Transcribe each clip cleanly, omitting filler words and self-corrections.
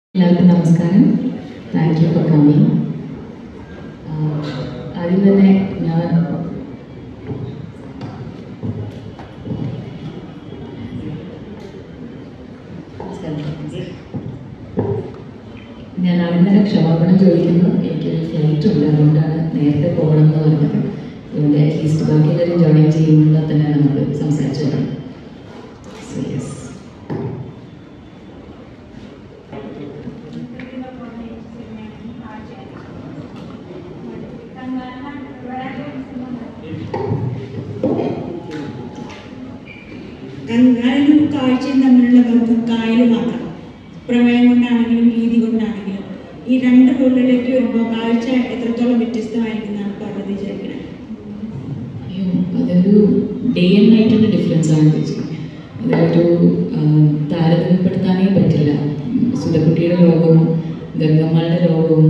എല്ലാവർക്കും നമസ്കാരം. Thank you for coming. ആദ്യം തന്നെ ഞാൻ ആദ്യം തന്നെ ക്ഷമാപണം ചോദിക്കുന്നു. എനിക്കൊരു ഫ്ലൈറ്റ് ഉണ്ട്, അതുകൊണ്ടാണ് നേരത്തെ പോകണം എന്ന് പറഞ്ഞത്. അതുകൊണ്ട് അറ്റ്ലീസ്റ്റ് ബാക്കിയുള്ളവരും ജോയിൻ ചെയ്യുമ്പോൾ തന്നെ നമ്മൾ സംസാരിച്ചു തുടങ്ങി. കങ്കാലും കാഴ്ചയും തമ്മിലുള്ള ബന്ധം കായൽ മാത്രം. പ്രമേയം കൊണ്ടാണെങ്കിലും രീതി കൊണ്ടാണെങ്കിലും ഈ രണ്ട് റോളിലേക്ക് വരുമ്പോൾ കാഴ്ച എത്രത്തോളം വ്യത്യസ്തമായിരിക്കുന്നതാണ് പാർവതി വിചാരിക്കുന്നത്? അതൊരു ഡേ ആൻഡ് നൈറ്റിൻ്റെ ഡിഫറൻസ് ആണ് ചേച്ചി. അതൊരു താരതമ്യപ്പെടുത്താനേ പറ്റില്ല. സുധക്കുട്ടിയുടെ ലോകവും ഗംഗമ്മളുടെ ലോകവും.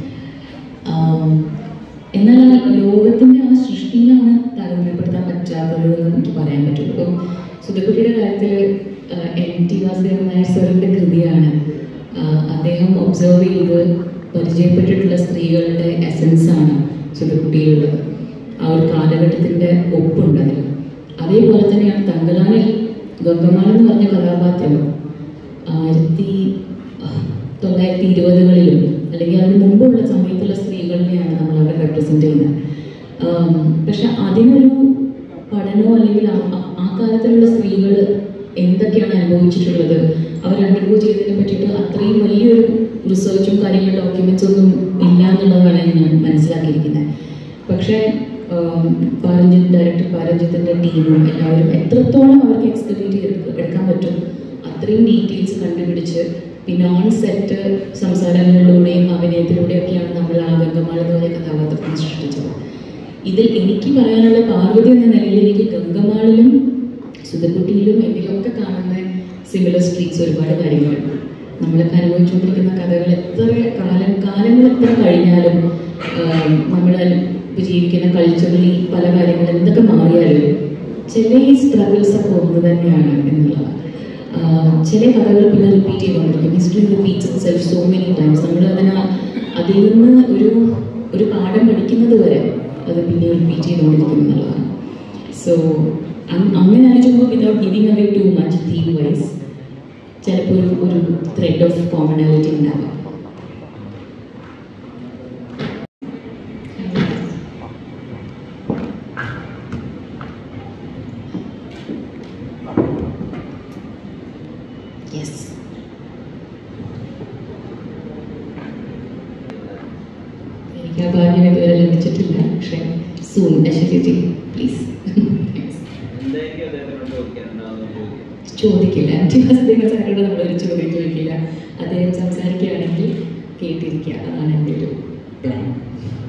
എന്നാൽ ലോകത്തിൻ്റെ ആ സൃഷ്ടിയിലാണ് താരതമ്യപ്പെടുത്താൻ പറ്റാത്തത് എന്ന് എനിക്ക് പറയാൻ പറ്റുള്ളൂ. ഇപ്പം സുധക്കുട്ടിയുടെ കാര്യത്തിൽ എൻ ടി വാസുദേവൻ നായർ സാറിൻ്റെ കൃതിയാണ്. അദ്ദേഹം ഒബ്സർവ് ചെയ്ത് പരിചയപ്പെട്ടിട്ടുള്ള സ്ത്രീകളുടെ എസൻസാണ് സുധക്കുട്ടിയിലുള്ളത്. ആ ഒരു കാലഘട്ടത്തിൻ്റെ ഒപ്പുണ്ട് അതിൽ. അതേപോലെ തന്നെയാണ് തങ്കലാനിൽ ഗംഗമാല എന്ന് പറഞ്ഞ കഥാപാത്രം 1920കളിലും അല്ലെങ്കിൽ അതിന് മുമ്പുള്ള സമയത്തുള്ള സ്ത്രീകളിനെയാണ് നമ്മൾ അവിടെ റെപ്രസെൻ്റ് ചെയ്യുന്നത്. പക്ഷെ അതിനൊരു പഠനമോ അല്ലെങ്കിൽ ആ കാലത്തിലുള്ള സ്ത്രീകൾ എന്തൊക്കെയാണ് അനുഭവിച്ചിട്ടുള്ളത്, അവർ അണ്ടർഗോ ചെയ്തതിനെ പറ്റിയിട്ട് അത്രയും വലിയൊരു റിസർച്ചും കാര്യങ്ങളും ഡോക്യുമെൻറ്റ്സ് ഒന്നും ഇല്ല എന്നുള്ളതാണ് ഞാൻ മനസ്സിലാക്കിയിരിക്കുന്നത്. പക്ഷേ ഡയറക്ടർ പാരഞ്ജിത്തിൻ്റെ ടീമും എല്ലാവരും എത്രത്തോളം അവർക്ക് എക്സ്കവേറ്റ് എടുക്കാൻ പറ്റും അത്രയും ഡീറ്റെയിൽസ് കണ്ടുപിടിച്ച് പിന്നെ ഓൺ സെറ്റ് സംസാരങ്ങളിലൂടെയും അഭിനയത്തിലൂടെയൊക്കെയാണ് നമ്മൾ ആ ഗംഗമാല എന്ന് പറയുന്ന കഥാപാത്രത്തിന് സൃഷ്ടിച്ചത്. ഇതിൽ എനിക്ക് പറയാനുള്ള പാർവതി എന്ന നിലയിൽ എനിക്ക് ഗംഗമാളിലും സുധക്കുട്ടിയിലും എന്നിലൊക്കെ കാണുന്ന സിമിലർ സ്ട്രീറ്റ്സ് ഒരുപാട് കാര്യങ്ങളുണ്ട്. നമ്മളൊക്കെ അനുഭവിച്ചുകൊണ്ടിരിക്കുന്ന കഥകൾ എത്ര കാലങ്ങൾ എത്ര കഴിഞ്ഞാലും നമ്മൾ ജീവിക്കുന്ന കൾച്ചറിൽ പല കാര്യങ്ങൾ എന്തൊക്കെ മാറിയാലും ചില ഈ സ്ട്രഗിൾസ് ഒക്കെ ഒന്ന് തന്നെയാണ് എന്നുള്ളതാണ്. ചില കഥകൾ പിന്നെ റിപ്പീറ്റ് ചെയ്തുകൊണ്ടിരിക്കും. History repeats itself so many times. നമ്മൾ അതിൽ നിന്ന് ഒരു പാഠം പഠിക്കുന്നത് വരെ അത് പിന്നെ റിപ്പീറ്റ് ചെയ്തുകൊണ്ടിരിക്കും എന്നുള്ളതാണ്. സോ അങ്ങനെ ആലോചിക്കുമ്പോൾ without giving away too much theme wise ചിലപ്പോൾ ഒരു ത്രെഡ് ഓഫ് കോമണാലിറ്റി ഉണ്ടാവാം. യെസ്, എനിക്ക് ആ ഭാഗ്യം ഇതുവരെ ലഭിച്ചിട്ടില്ല. പക്ഷേ സൂൺ ചേച്ചി പ്ലീസ് ചോദിക്കില്ല. അദ്ദേഹം സാരോട് നമ്മളൊരു ചോദ്യം ചോദിക്കില്ല. അദ്ദേഹം സംസാരിക്കുകയാണെങ്കിൽ കേട്ടിരിക്കുക. അതാണ് എൻ്റെ ഒരു പ്ലാൻ.